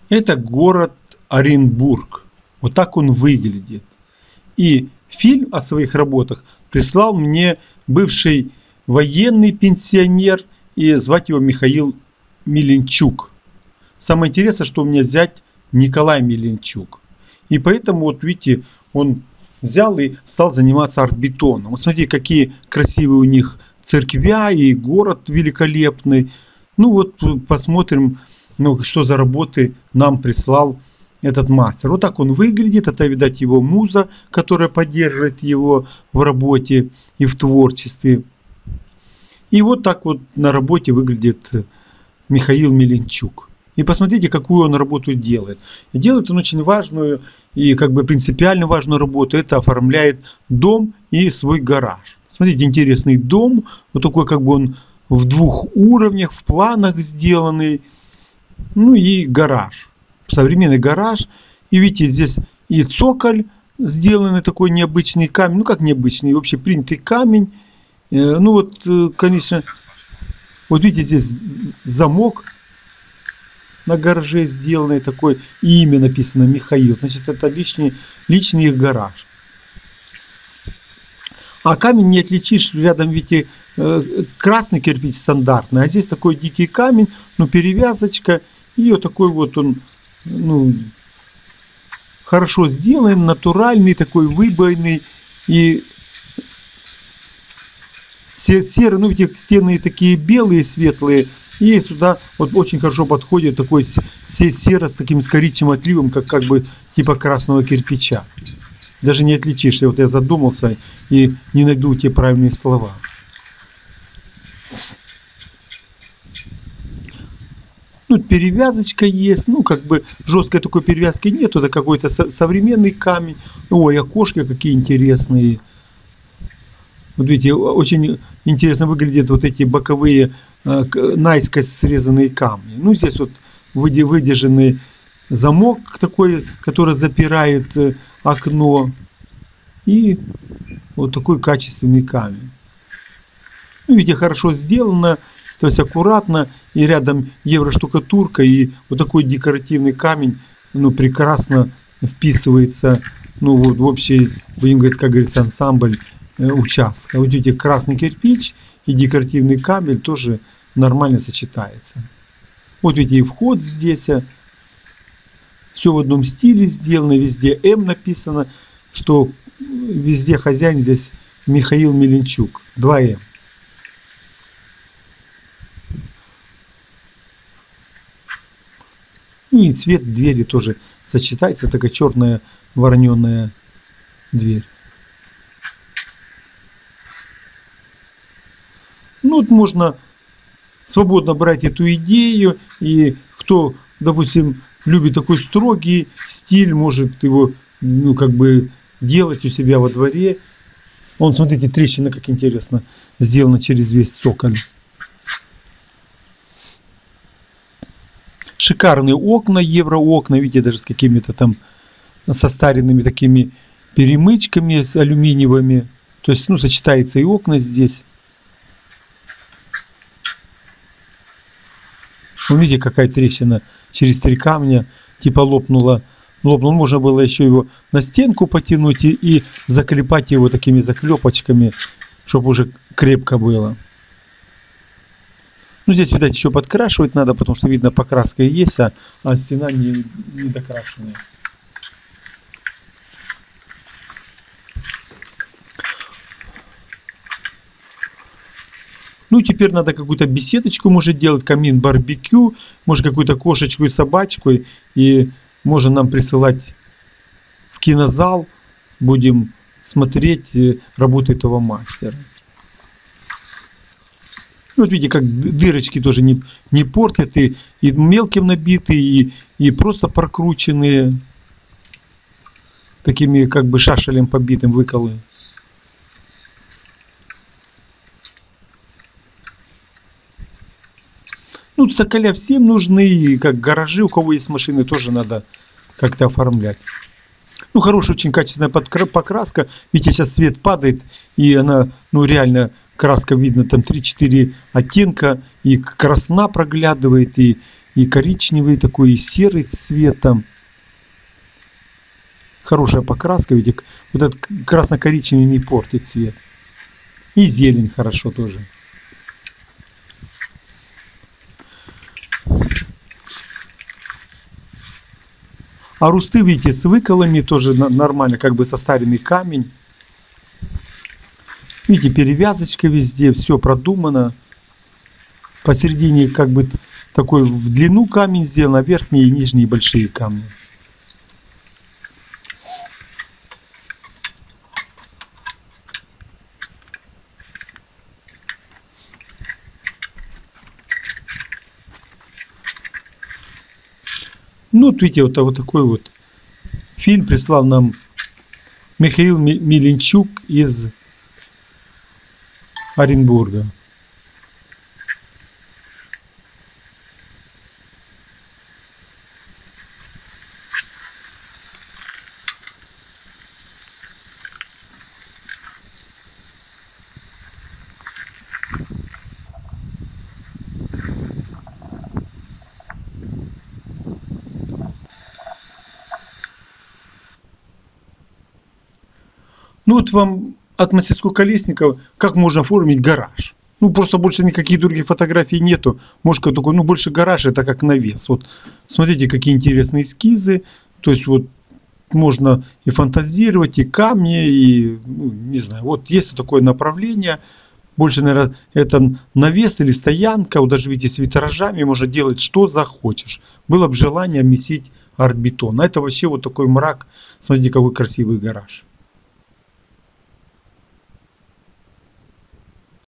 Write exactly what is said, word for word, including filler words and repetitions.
Это город Оренбург. Вот так он выглядит. И фильм о своих работах прислал мне бывший военный пенсионер, и звать его Михаил Меленчук. Самое интересное, что у меня зять Николай Меленчук. И поэтому, вот видите, он взял и стал заниматься арт-бетоном. Вот смотрите, какие красивые у них церквя и город великолепный. Ну вот посмотрим, ну, что за работы нам прислал этот мастер. Вот так он выглядит. Это, видать, его муза, которая поддерживает его в работе и в творчестве. И вот так вот на работе выглядит Михаил Меленчук. И посмотрите, какую он работу делает. И делает он очень важную и как бы принципиально важную работу. Это оформляет дом и свой гараж. Смотрите, интересный дом. Вот такой как бы он в двух уровнях, в планах сделанный. Ну и гараж. Современный гараж. И видите, здесь и цоколь сделанный, такой необычный камень. Ну как необычный, вообще принятый камень. Ну вот, конечно, вот видите, здесь замок на гараже сделанный такой, и имя написано Михаил. Значит, это личный, личный их гараж. А камень не отличишь, рядом, видите, красный кирпич стандартный, а здесь такой дикий камень, ну перевязочка, и вот такой вот он, ну, хорошо сделан, натуральный, такой выбойный, и серый, ну видите, стены такие белые, светлые, и сюда вот очень хорошо подходит такой серо с таким с коричневым отливом, как как бы типа красного кирпича. Даже не отличишь. Вот я задумался и не найду те правильные слова. Тут перевязочка есть, ну как бы жесткой такой перевязки нет, это какой-то современный камень. Ой, окошки какие интересные. Вот видите, очень интересно выглядят вот эти боковые э, наискось срезанные камни. Ну здесь вот выдержанный замок такой, который запирает э, окно. И вот такой качественный камень. Ну, видите, хорошо сделано, то есть аккуратно. И рядом евроштукатурка, и вот такой декоративный камень, ну, прекрасно вписывается, ну, вот в общий, будем говорить, как говорится, ансамбль участка. Вот видите, красный кирпич и декоративный камень тоже нормально сочетается. Вот видите, и вход здесь. Все в одном стиле сделано, везде М написано, что везде хозяин здесь Михаил Меленчук. два М. И цвет двери тоже сочетается, такая черная вороненая дверь. Ну вот можно свободно брать эту идею, и кто, допустим, любит такой строгий стиль, может его, ну, как бы делать у себя во дворе. Вон, смотрите, трещина, как интересно, сделана через весь цоколь. Шикарные окна, евроокна, видите, даже с какими-то там состаренными такими перемычками, с алюминиевыми. То есть, ну, сочетается и окна здесь. Вы видите, какая трещина через три камня, типа лопнула. Лопнул, можно было еще его на стенку потянуть и, и заклепать его такими заклепочками, чтобы уже крепко было. Ну, здесь, видать, еще подкрашивать надо, потому что, видно, покраска и есть, а, а стена не, не докрашенная. Ну, теперь надо какую-то беседочку, может, делать, камин, барбекю, может, какую-то кошечку и собачку, и можно нам присылать в кинозал, будем смотреть работу этого мастера. Вот видите, как дырочки тоже не, не портят, и, и мелким набитые, и, и просто прокрученные, такими как бы шашелем побитым выколы. Ну, цоколя всем нужны, и как гаражи, у кого есть машины, тоже надо как-то оформлять. Ну, хорошая, очень качественная покраска. Видите, сейчас свет падает, и она, ну, реально... Краска видно, там три-четыре оттенка, и красна проглядывает, и, и коричневый такой, и серый цвет там. Хорошая покраска, ведь вот этот красно-коричневый не портит цвет. И зелень хорошо тоже. А русты, видите, с выколами тоже нормально, как бы состаренный камень. Видите, перевязочка везде, все продумано. Посередине как бы такой в длину камень сделан, а верхние и нижние большие камни. Ну, вот видите, вот, вот такой вот фильм прислал нам Михаил Меленчук из Оренбурга. Ну вот вам от мастерской Колесникова, как можно оформить гараж. Ну просто больше никаких других фотографий нету. Может такой, ну больше гараж, это как навес. Вот смотрите, какие интересные эскизы. То есть вот можно и фантазировать, и камни, и ну, не знаю. Вот есть такое направление. Больше, наверное, это навес или стоянка. Вот даже видите, с витражами можно делать что захочешь. Было бы желание месить арт-бетон. А это вообще вот такой мрак. Смотрите, какой красивый гараж.